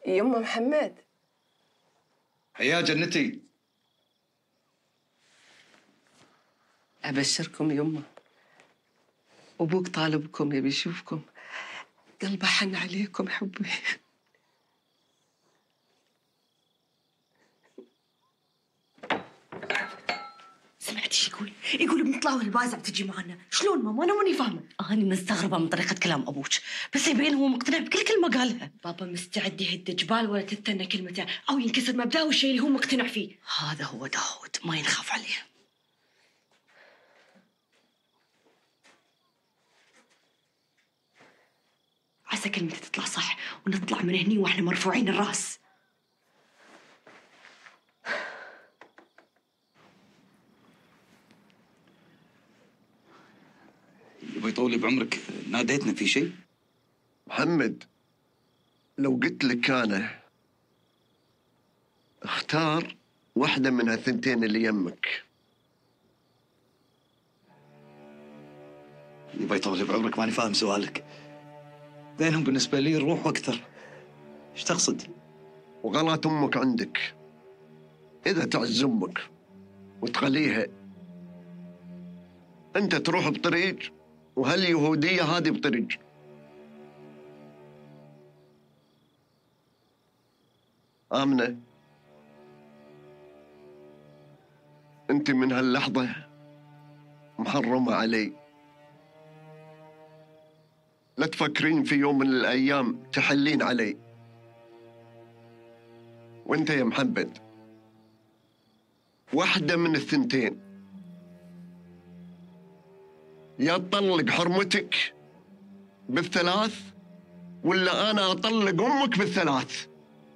يما محمد. يا جنتي. أبشركم يما، أبوك طالبكم يبي يشوفكم، قلبه حن عليكم حبي. سمعتي شو يقول؟ يقول بنطلع والبازع تجي معنا. شلون ماما؟ أنا ماني فاهمة. أنا مستغربة من طريقة كلام أبوك، بس يبين هو مقتنع بكل كلمة قالها. بابا مستعد يهد جبال ولا تتنى كلمته، أو ينكسر مبدأه والشيء اللي هو مقتنع فيه. هذا هو داود، ما ينخاف عليه. عسى كلمتي تطلع صح ونطلع من هني واحنا مرفوعين الراس. يبا يطول بعمرك، ناديتنا في شيء؟ محمد، لو قلت لك أنا اختار واحدة من هالثنتين اللي يمك. يبا يطول بعمرك، ماني فاهم سؤالك. ذينهم بالنسبة لي الروح واكثر. ايش تقصد؟ وغلط أمك عندك. إذا تعز أمك وتخليها أنت تروح بطريق وهاليهودية هذه بطريق. آمنة، أنت من هاللحظة محرمة علي. لا تفكرين في يوم من الأيام تحلين علي. وأنت يا محمد، واحدة من الثنتين، يا تطلق حرمتك بالثلاث ولا أنا أطلق أمك بالثلاث.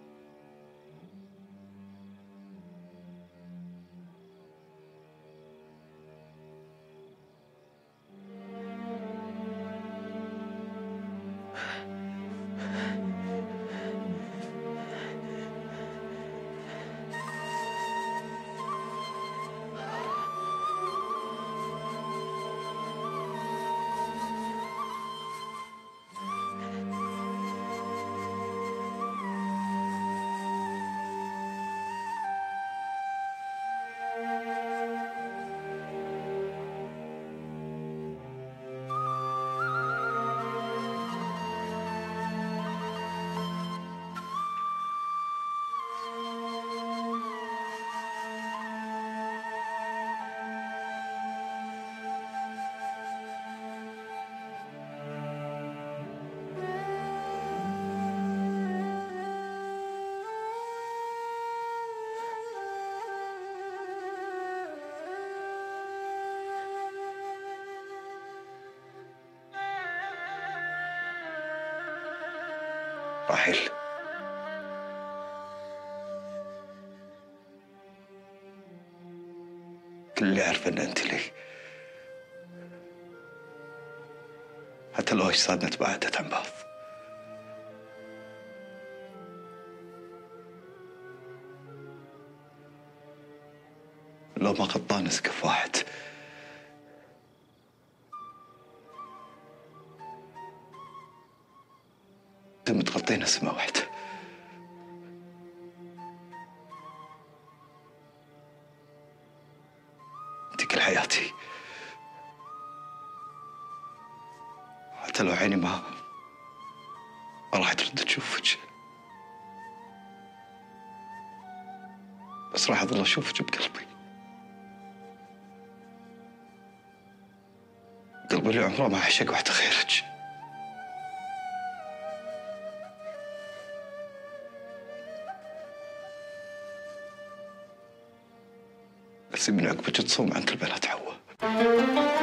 راحل، كل اللي أعرف أن أنت لي، حتى لو أجسادنا تباعدت عن بعض. لو ما غطانا سقف واحد، دم تغطينا سما واحدة. انت كل حياتي، حتى لو عيني ما راح ترد تشوفك، بس راح اظل اشوفك بقلبي. قلبي اللي عمره ما عشق واحدة غيرك. بس من عقبك تصوم عن كل بنات حواء.